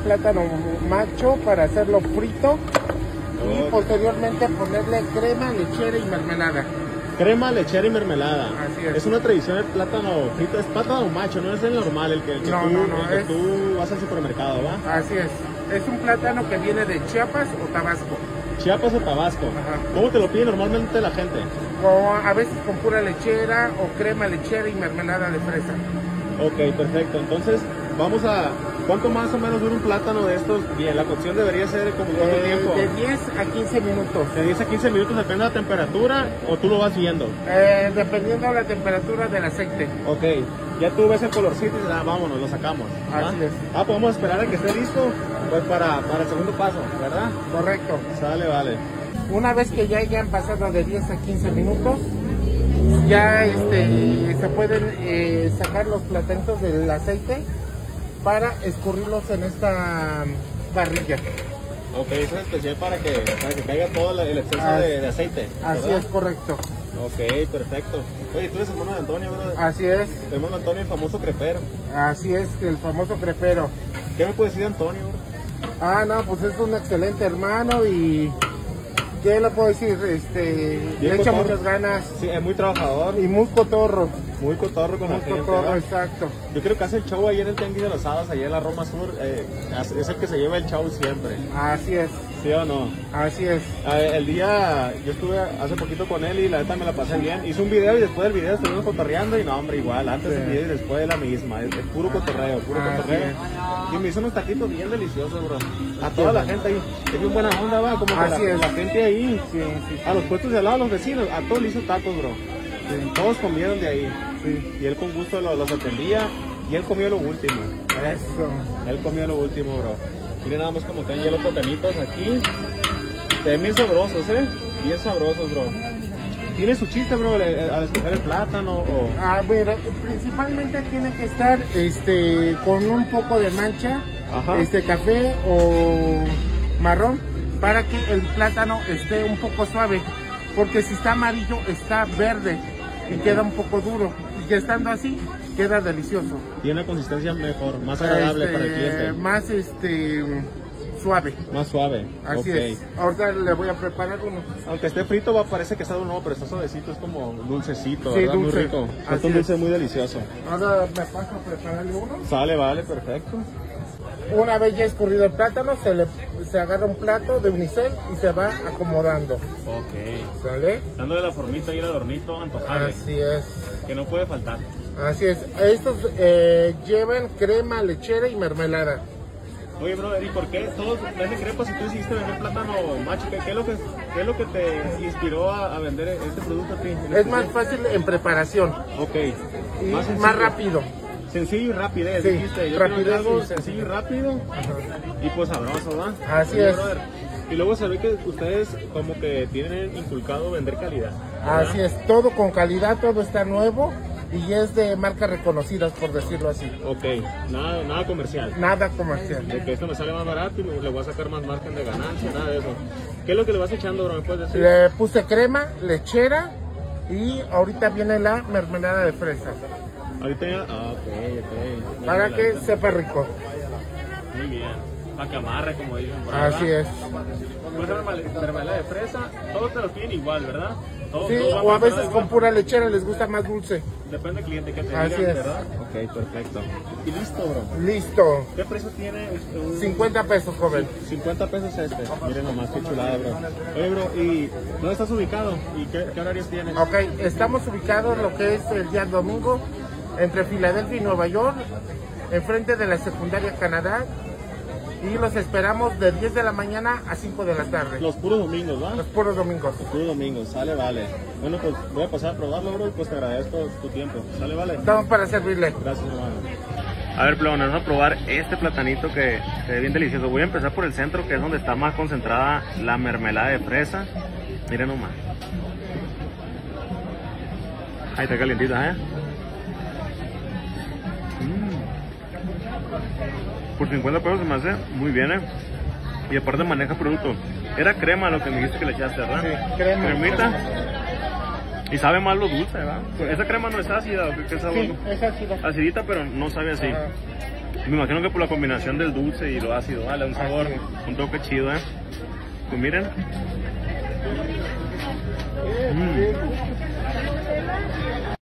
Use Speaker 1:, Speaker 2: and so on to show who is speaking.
Speaker 1: plátano macho para hacerlo frito y posteriormente ponerle crema, lechera y mermelada.
Speaker 2: Crema, lechera y mermelada.
Speaker 1: Así es.
Speaker 2: Es una tradición el plátano frito, es plátano macho, no es el normal, el que tú vas al supermercado, ¿va?
Speaker 1: Así es. Es un plátano que viene de Chiapas o Tabasco.
Speaker 2: Chiapas o Tabasco.
Speaker 1: Ajá.
Speaker 2: ¿Cómo te lo pide normalmente la gente?
Speaker 1: O a veces con pura lechera o crema, lechera y mermelada de fresa.
Speaker 2: Ok, perfecto. Entonces, vamos a... ¿Cuánto más o menos dura un plátano de estos? Bien, la cocción debería ser como ¿cuánto tiempo?
Speaker 1: De 10 a 15 minutos.
Speaker 2: De 10 a 15 minutos, depende de la temperatura, o tú lo vas viendo.
Speaker 1: Dependiendo de la temperatura del aceite.
Speaker 2: Ok, ya tú ves el colorcito y dices, vámonos, lo sacamos.
Speaker 1: Así es.
Speaker 2: Podemos esperar a que esté listo pues para el segundo paso, ¿verdad?
Speaker 1: Correcto.
Speaker 2: Sale, vale.
Speaker 1: Una vez que ya hayan pasado de 10 a 15 minutos, ya se pueden sacar los platanitos del aceite para escurrirlos en esta parrilla.
Speaker 2: Ok, eso es especial para que caiga todo el exceso de aceite, ¿verdad?
Speaker 1: Así es, correcto.
Speaker 2: Ok, perfecto. Oye, tú eres hermano de Antonio, ¿verdad?
Speaker 1: Así es.
Speaker 2: Tu hermano Antonio, el famoso crepero.
Speaker 1: Así es, el famoso crepero.
Speaker 2: ¿Qué me puedes decir de Antonio, bro?
Speaker 1: No, pues es un excelente hermano y... ¿qué le puedo decir? Le echa muchas ganas.
Speaker 2: Sí, es muy trabajador.
Speaker 1: Y muy cotorro.
Speaker 2: Muy cotorro con la gente.
Speaker 1: Exacto.
Speaker 2: Yo creo que hace el show ahí en el Tianguis de los Hadas, allá en la Roma Sur. Es el que se lleva el show siempre.
Speaker 1: Así es.
Speaker 2: ¿Sí o no?
Speaker 1: Así es.
Speaker 2: El día, yo estuve hace poquito con él y la neta me la pasé bien. Hice un video y después del video estuvimos cotorreando y no, hombre, igual. Antes del video y después de la misma. Es puro cotorreo, puro cotorreo. Y me hizo unos taquitos bien deliciosos, bro. A toda la gente ahí. Es bien buena onda, va. Como que la gente ahí.
Speaker 1: Sí.
Speaker 2: A los puestos de al lado, a los vecinos. A todos le hizo tacos, bro. Sí. Todos comieron de ahí. Sí. Y él con gusto los atendía. Y él comió lo último.
Speaker 1: Eso.
Speaker 2: Él comió lo último, bro. Miren nada más como caen ya los platanitos aquí. Se ven bien sabrosos, bien sabrosos, bro. ¿Tiene su chiste, bro, al escoger el plátano?
Speaker 1: Mira, principalmente tiene que estar con un poco de mancha, café o marrón, para que el plátano esté un poco suave. Porque si está amarillo, está verde y queda un poco duro. Y que estando así, queda delicioso.
Speaker 2: Tiene una consistencia mejor, más agradable para el cliente.
Speaker 1: Más suave.
Speaker 2: Más suave.
Speaker 1: Así es. Ahorita le voy a preparar uno.
Speaker 2: Aunque esté frito va parece que está duro, pero está suavecito, es como dulcecito,
Speaker 1: sí,
Speaker 2: ¿verdad?
Speaker 1: Dulce.
Speaker 2: Muy rico. Es un dulce muy delicioso.
Speaker 1: Ahora me paso a prepararle uno.
Speaker 2: Sale, vale, perfecto.
Speaker 1: Una vez ya escurrido el plátano, se agarra un plato de unicel y se va acomodando.
Speaker 2: Ok.
Speaker 1: ¿Sale?
Speaker 2: Dándole la formita y el adornito antojable.
Speaker 1: Así es.
Speaker 2: Que no puede faltar.
Speaker 1: Así es. Estos llevan crema, lechera y mermelada.
Speaker 2: Oye, brother, ¿y por qué todos venden crepas si tú hiciste vender plátano macho? ¿Qué es lo que te inspiró a vender este producto a ti?
Speaker 1: Es más fácil en preparación.
Speaker 2: Ok.
Speaker 1: Y más rápido.
Speaker 2: Sencillo y rápido,
Speaker 1: sí,
Speaker 2: dijiste. Yo
Speaker 1: rapidez,
Speaker 2: algo sencillo y rápido. Y pues sabroso, ¿va?
Speaker 1: Así es.
Speaker 2: Brother. Y luego se ve que ustedes como que tienen inculcado vender calidad, ¿verdad?
Speaker 1: Así es, todo con calidad, todo está nuevo y es de marcas reconocidas, por decirlo así.
Speaker 2: Ok, nada comercial.
Speaker 1: Nada comercial.
Speaker 2: Porque esto me sale más barato y le voy a sacar más margen de ganancia, nada de eso. ¿Qué es lo que le vas echando, bro? ¿Me puedes decir?
Speaker 1: Le puse crema, lechera y ahorita viene la mermelada de fresa.
Speaker 2: Ahorita ya... ok.
Speaker 1: Para que sepa rico.
Speaker 2: Muy bien. Para que amarre, como dicen por
Speaker 1: ahí. Así es.
Speaker 2: Pues mermelada de fresa, todos te los piden igual, ¿verdad?
Speaker 1: Sí, o a veces con pura lechera les gusta más dulce.
Speaker 2: Depende del cliente que te
Speaker 1: diga,
Speaker 2: ¿verdad? Ok, perfecto. Y listo, bro.
Speaker 1: Listo.
Speaker 2: ¿Qué precio tiene?
Speaker 1: 50 pesos, joven.
Speaker 2: 50 pesos Miren nomás, qué chulada, bro. Oye, bro, ¿y dónde estás ubicado? ¿Y qué horarios tienes?
Speaker 1: Ok, estamos ubicados en lo que es el día domingo, entre Filadelfia y Nueva York, enfrente de la secundaria Canadá. Y los esperamos de 10 de la mañana a 5 de la tarde.
Speaker 2: Los puros domingos, ¿va?
Speaker 1: Los puros domingos.
Speaker 2: Los puros domingos, sale, vale. Bueno, pues voy a pasar a probarlo, bro, y pues te agradezco tu tiempo. Sale, vale.
Speaker 1: Estamos para servirle.
Speaker 2: Gracias, hermano. A ver, plebón, vamos a probar este platanito que se ve bien delicioso. Voy a empezar por el centro, que es donde está más concentrada la mermelada de fresa. Miren nomás. Ahí está calientita, ¿eh? Por 50 pesos se me hace muy bien, y aparte maneja producto. Era crema lo que me dijiste que le echaste, ¿verdad?
Speaker 1: Sí, crema.
Speaker 2: Cremita. Y sabe más lo dulce, ¿verdad? Esa crema no es ácida, ¿o qué sabor?
Speaker 1: Sí, es ácida.
Speaker 2: Acidita, pero no sabe así. Me imagino que por la combinación del dulce y lo ácido, vale, un sabor, un toque chido, Pues miren.